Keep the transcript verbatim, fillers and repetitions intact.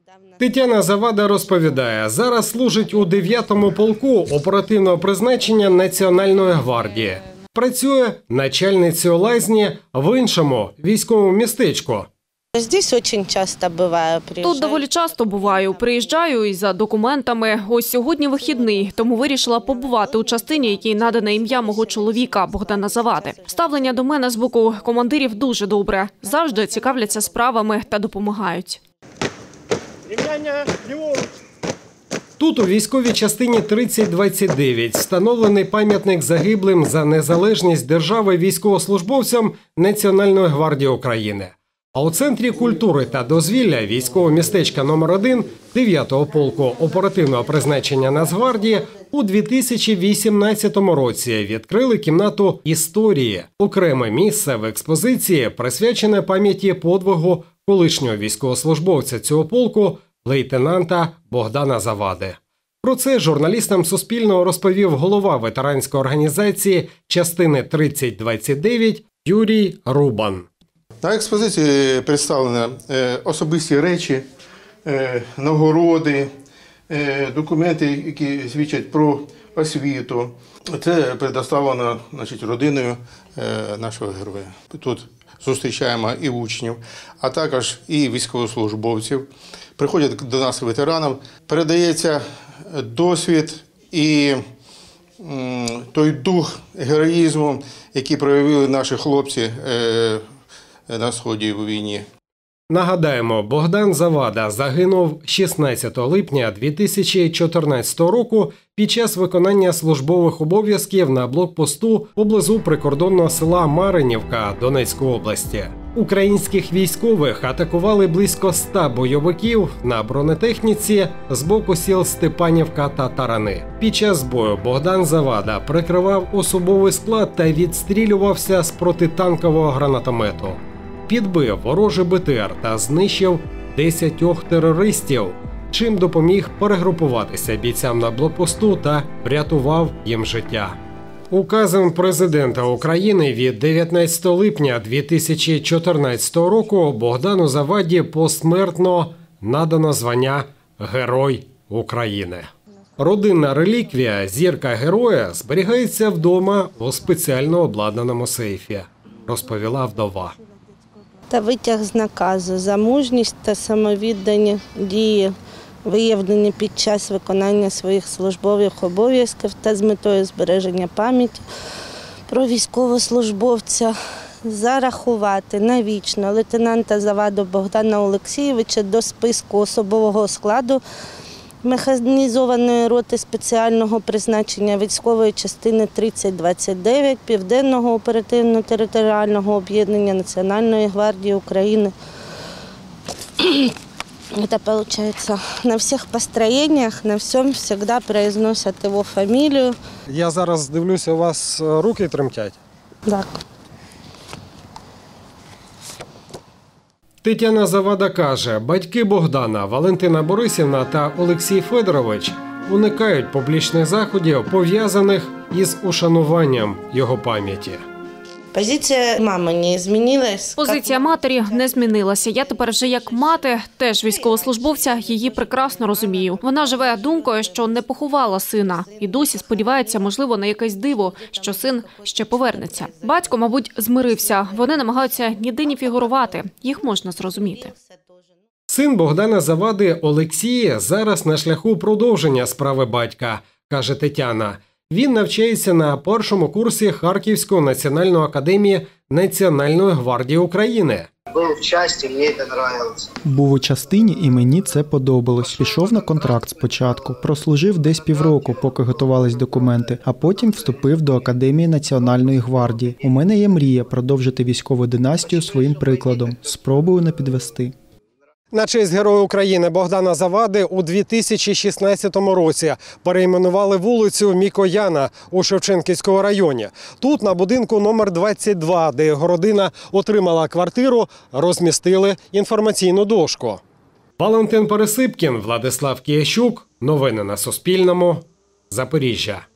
Тетяна Завада розповідає, зараз служить у дев'ятому полку оперативного призначення Національної гвардії. Працює начальницею лазні в іншому військовому містечку. Здесь очень часто буває. Тут доволі часто буваю. Приїжджаю із за документами. Ось сьогодні вихідний, тому вирішила побувати у частині, якій надане ім'я мого чоловіка Богдана Завади. Ставлення до мене з боку командирів дуже добре. Завжди цікавляться справами та допомагають. Тут у військовій частині тридцять двадцять дев'ять встановлений пам'ятник загиблим за незалежність держави військовослужбовцям Національної гвардії України. А у Центрі культури та дозвілля військового містечка номер один дев'ятого полку оперативного призначення Нацгвардії у дві тисячі вісімнадцятому році відкрили кімнату історії – окреме місце в експозиції, присвячене пам'яті подвигу колишнього військовослужбовця цього полку лейтенанта Богдана Завади. Про це журналістам Суспільного розповів голова ветеранської організації частини тридцять двадцять дев'ять Юрій Рубан. На експозиції представлені особисті речі, нагороди, документи, які свідчать про освіту. Це предоставлено, значить, родиною нашого героя. Тут зустрічаємо і учнів, а також і військовослужбовців. Приходять до нас ветеранів, передається досвід і той дух героїзму, який проявили наші хлопці на сході у війні. Нагадаємо, Богдан Завада загинув шістнадцятого липня дві тисячі чотирнадцятого року під час виконання службових обов'язків на блокпосту поблизу прикордонного села Маринівка Донецької області. Українських військових атакували близько ста бойовиків на бронетехніці з боку сіл Степанівка та Тарани. Під час бою Богдан Завада прикривав особовий склад та відстрілювався з протитанкового гранатомету. Підбив ворожий Б Т Р та знищив десятьох терористів, чим допоміг перегрупуватися бійцям на блокпосту та врятував їм життя. Указом президента України від дев'ятнадцятого липня дві тисячі чотирнадцятого року Богдану Заваді посмертно надано звання Герой України. Родинна реліквія «Зірка Героя» зберігається вдома у спеціально обладнаному сейфі, розповіла вдова. Та витяг з наказу за мужність та самовіддані дії, виявлені під час виконання своїх службових обов'язків та з метою збереження пам'яті про військовослужбовця, зарахувати навічно лейтенанта Заваду Богдана Олексійовича до списку особового складу механізованої роти спеціального призначення військової частини тридцять двадцять дев'ять Південного оперативно-територіального об'єднання Національної гвардії України. Это получается на всіх построєннях, на всьому завжди произносять його фамілію. Я зараз дивлюся, у вас руки тремтять? Так. Тетяна Завада каже, батьки Богдана, Валентина Борисівна та Олексій Федорович уникають публічних заходів, пов'язаних із ушануванням його пам'яті. Позиція мами не змінилась? Позиція матері не змінилася. Я тепер вже як мати, теж військовослужбовця, її прекрасно розумію. Вона живе думкою, що не поховала сина. І досі сподівається, можливо, на якесь диво, що син ще повернеться. Батько, мабуть, змирився. Вони намагаються ніде не фігурувати. Їх можна зрозуміти. Син Богдана Завади Олексій зараз на шляху продовження справи батька, каже Тетяна. Він навчається на першому курсі Харківської національної академії Національної гвардії України. Був в частині, мені це подобалося. Був у частині і мені це подобалось. Пішов на контракт спочатку, прослужив десь півроку, поки готувались документи, а потім вступив до Академії Національної гвардії. У мене є мрія продовжити військову династію своїм прикладом. Спробую не підвести. На честь Героя України Богдана Завади у дві тисячі шістнадцятому році перейменували вулицю Мікояна у Шевченківському районі. Тут, на будинку номер двадцять два, де його родина отримала квартиру, розмістили інформаційну дошку. Валентин Пересипкін, Владислав Киящук. Новини на Суспільному. Запоріжжя.